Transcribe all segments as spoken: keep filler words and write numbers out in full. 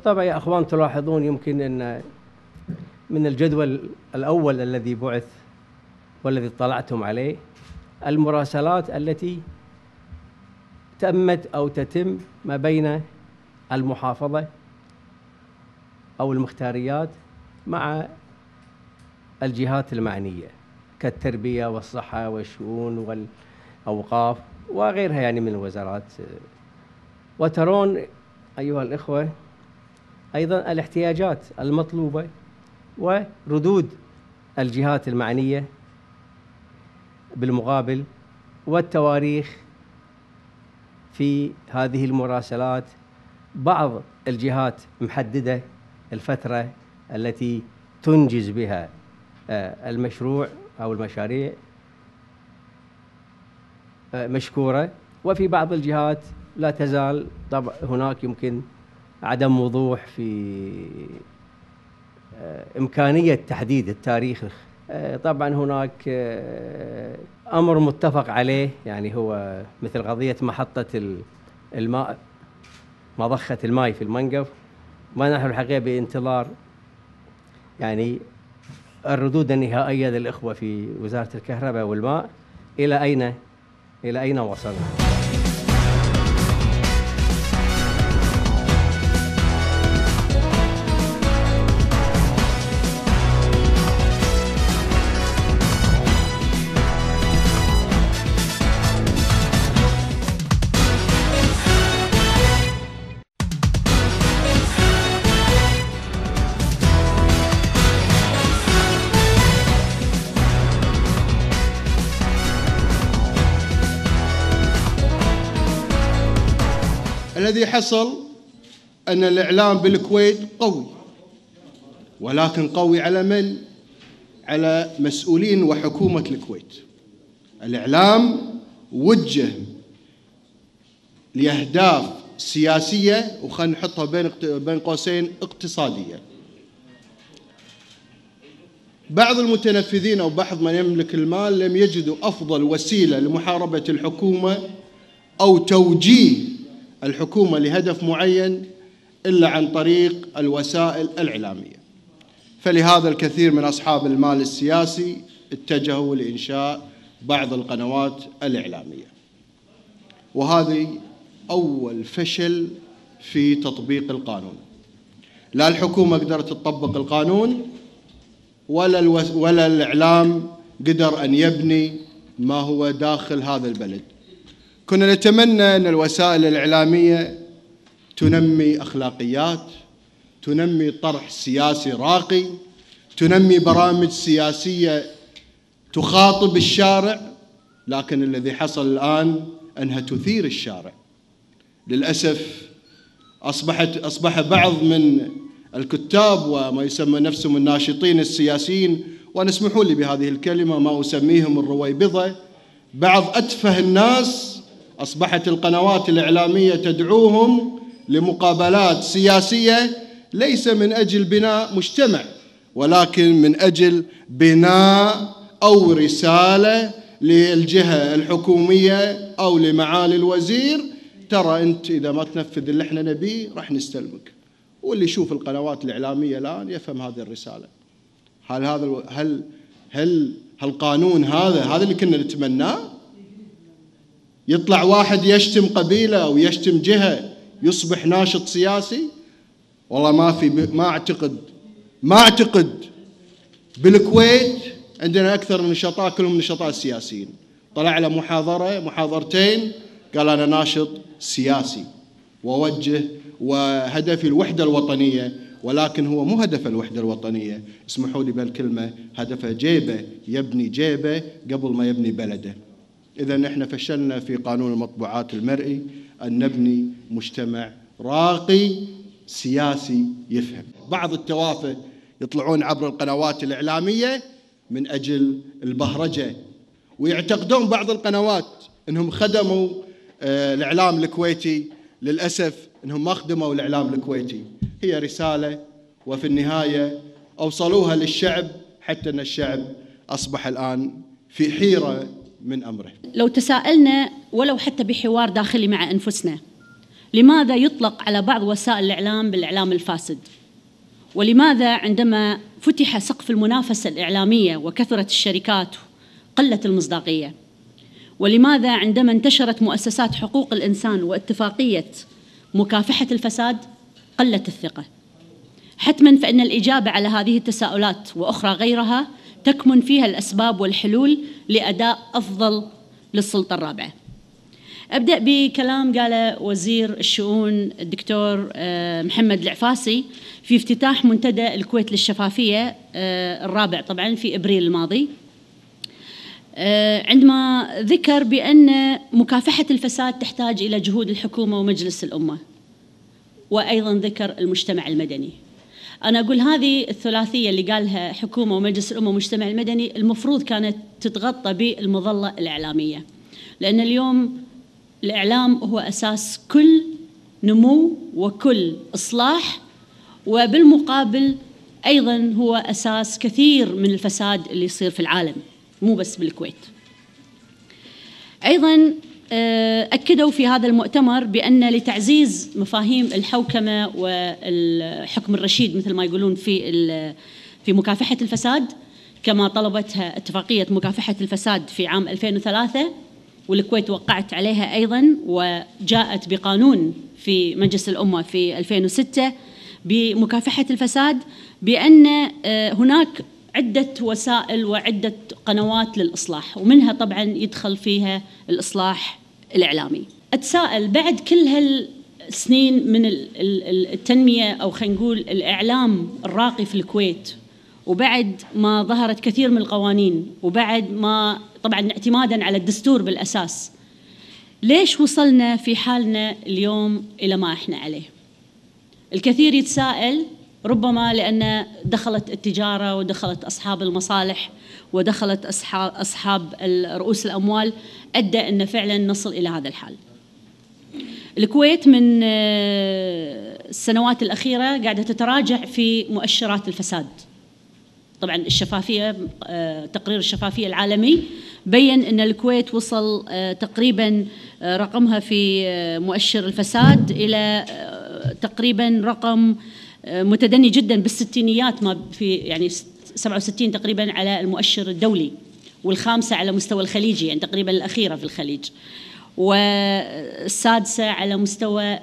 بالطبع يا أخوان تلاحظون يمكن أن من الجدول الأول الذي بعث والذي اطلعتم عليه المراسلات التي تمت أو تتم ما بين المحافظة أو المختاريات مع الجهات المعنية كالتربية والصحة والشؤون والأوقاف وغيرها يعني من الوزارات. وترون أيها الإخوة أيضا الاحتياجات المطلوبة وردود الجهات المعنية بالمقابل والتواريخ في هذه المراسلات. بعض الجهات محددة الفترة التي تنجز بها المشروع أو المشاريع مشكورة، وفي بعض الجهات لا تزال طبعا هناك يمكن عدم وضوح في إمكانية تحديد التاريخ. طبعا هناك أمر متفق عليه يعني هو مثل قضية محطة الماء مضخة الماء في المنقف، ما نحن الحقيقة بانتظار يعني الردود النهائية للإخوة في وزارة الكهرباء والماء إلى أين إلى أين وصلنا. الذي حصل أن الإعلام بالكويت قوي، ولكن قوي على من؟ على مسؤولين وحكومة الكويت. الإعلام وجه لأهداف سياسية وخلينا نحطها بين بين قوسين اقتصادية. بعض المتنفذين أو بعض من يملك المال لم يجدوا أفضل وسيلة لمحاربة الحكومة أو توجيه الحكومة لهدف معين إلا عن طريق الوسائل الإعلامية. فلهذا الكثير من أصحاب المال السياسي اتجهوا لإنشاء بعض القنوات الإعلامية، وهذه أول فشل في تطبيق القانون. لا الحكومة قدرت تطبق القانون ولا الوس... ولا الإعلام قدر أن يبني ما هو داخل هذا البلد. كنا نتمنى أن الوسائل الإعلامية تنمي أخلاقيات، تنمي طرح سياسي راقي، تنمي برامج سياسية تخاطب الشارع، لكن الذي حصل الآن أنها تثير الشارع. للأسف أصبحت أصبح بعض من الكتاب وما يسمى نفسهم الناشطين السياسيين، وأنا اسمحوا لي بهذه الكلمة ما أسميهم الرويبضة، بعض أتفه الناس أصبحت القنوات الإعلامية تدعوهم لمقابلات سياسية ليس من أجل بناء مجتمع، ولكن من أجل بناء أو رسالة للجهة الحكومية أو لمعالي الوزير: ترى أنت إذا ما تنفذ اللي احنا نبيه راح نستلمك. واللي يشوف القنوات الإعلامية الآن يفهم هذه الرسالة. هل هذا هل هل هالقانون هذا هذا اللي كنا نتمناه؟ يطلع واحد يشتم قبيلة أو يشتم جهة يصبح ناشط سياسي؟ والله ما في ما أعتقد ما أعتقد بالكويت عندنا أكثر من نشطاء كلهم نشطاء سياسيين. طلع له محاضرة محاضرتين قال أنا ناشط سياسي ووجه وهدفي الوحدة الوطنية، ولكن هو مو هدف الوحدة الوطنية، اسمحوا لي بالكلمة، هدفه جيبه، يبني جيبه قبل ما يبني بلده. إذا نحن فشلنا في قانون المطبوعات المرئي أن نبني مجتمع راقي سياسي يفهم. بعض التوافه يطلعون عبر القنوات الإعلامية من أجل البهرجة، ويعتقدون بعض القنوات أنهم خدموا الإعلام الكويتي. للأسف أنهم ما خدموا الإعلام الكويتي، هي رسالة وفي النهاية أوصلوها للشعب، حتى أن الشعب أصبح الآن في حيرة من أمره. لو تساءلنا ولو حتى بحوار داخلي مع أنفسنا، لماذا يطلق على بعض وسائل الإعلام بالإعلام الفاسد؟ ولماذا عندما فتح سقف المنافسة الإعلامية وكثرت الشركات قلت المصداقية؟ ولماذا عندما انتشرت مؤسسات حقوق الإنسان واتفاقية مكافحة الفساد قلت الثقة؟ حتماً فإن الإجابة على هذه التساؤلات وأخرى غيرها تكمن فيها الأسباب والحلول لأداء أفضل للسلطة الرابعة. أبدأ بكلام قاله وزير الشؤون الدكتور محمد العفاسي في افتتاح منتدى الكويت للشفافية الرابع طبعاً في إبريل الماضي، عندما ذكر بأن مكافحة الفساد تحتاج إلى جهود الحكومة ومجلس الأمة، وأيضاً ذكر المجتمع المدني. أنا أقول هذه الثلاثية اللي قالها حكومة ومجلس الأمة ومجتمع المدني المفروض كانت تتغطى بالمظلة الإعلامية، لأن اليوم الإعلام هو أساس كل نمو وكل إصلاح، وبالمقابل أيضاً هو أساس كثير من الفساد اللي يصير في العالم مو بس بالكويت. أيضاً أكدوا في هذا المؤتمر بأن لتعزيز مفاهيم الحوكمة والحكم الرشيد مثل ما يقولون في في مكافحة الفساد، كما طلبتها اتفاقية مكافحة الفساد في عام ألفين وثلاثة، والكويت وقعت عليها أيضاً، وجاءت بقانون في مجلس الأمة في ألفين وستة بمكافحة الفساد، بأن هناك عدة وسائل وعدة قنوات للإصلاح، ومنها طبعاً يدخل فيها الإصلاح الإعلامي. أتساءل بعد كل هالسنين من التنمية أو خلينا نقول الإعلام الراقي في الكويت، وبعد ما ظهرت كثير من القوانين، وبعد ما طبعاً اعتماداً على الدستور بالأساس، ليش وصلنا في حالنا اليوم إلى ما إحنا عليه؟ الكثير يتساءل، ربما لأن دخلت التجارة ودخلت أصحاب المصالح ودخلت أصحاب, أصحاب رؤوس الأموال أدى أن فعلا نصل إلى هذا الحال. الكويت من السنوات الأخيرة قاعدة تتراجع في مؤشرات الفساد. طبعا الشفافية، تقرير الشفافية العالمي بيّن أن الكويت وصل تقريبا رقمها في مؤشر الفساد إلى تقريبا رقم متدني جدا بالستينيات، ما في يعني سبعة وستين تقريبا على المؤشر الدولي، والخامسة على مستوى الخليجي يعني تقريبا الأخيرة في الخليج، والسادسة على مستوى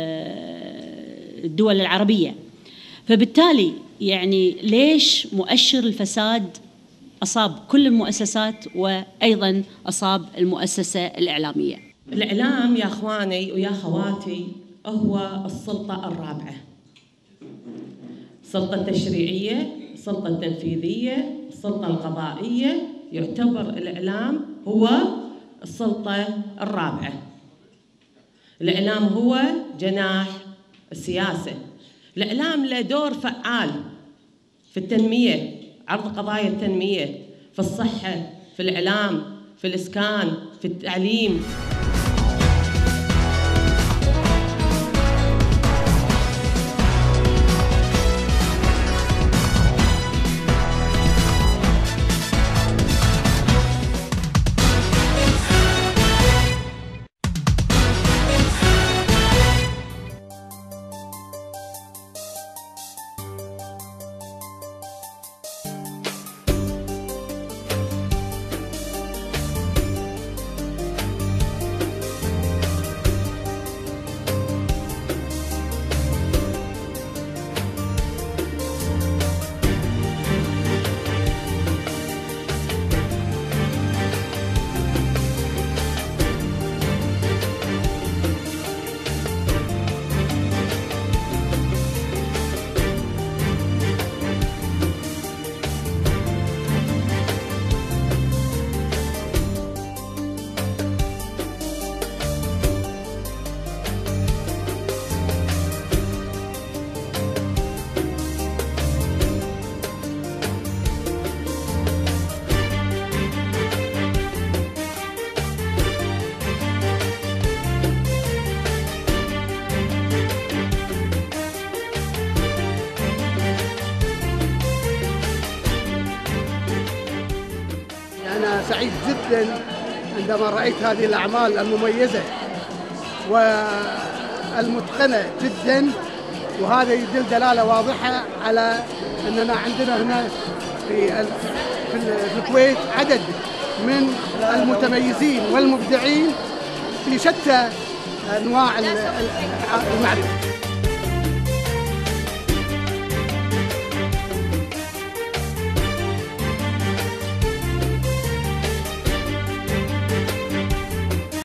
الدول العربية. فبالتالي يعني ليش مؤشر الفساد أصاب كل المؤسسات وأيضا أصاب المؤسسة الإعلامية؟ الإعلام يا أخواني ويا خواتي هو السلطة الرابعة، السلطة التشريعية، السلطة التنفيذية، السلطة القضائية. يعتبر الإعلام هو السلطة الرابعة. الإعلام هو جناح السياسة. الإعلام له دور فعال في التنمية، عرض قضايا التنمية، في الصحة، في الإعلام، في الإسكان، في التعليم. أنا سعيد جدا عندما رأيت هذه الأعمال المميزة، المتقنة جدا، وهذا يدل دلالة واضحة على أننا عندنا هنا في في الكويت عدد من المتميزين والمبدعين في شتى أنواع المعرفة.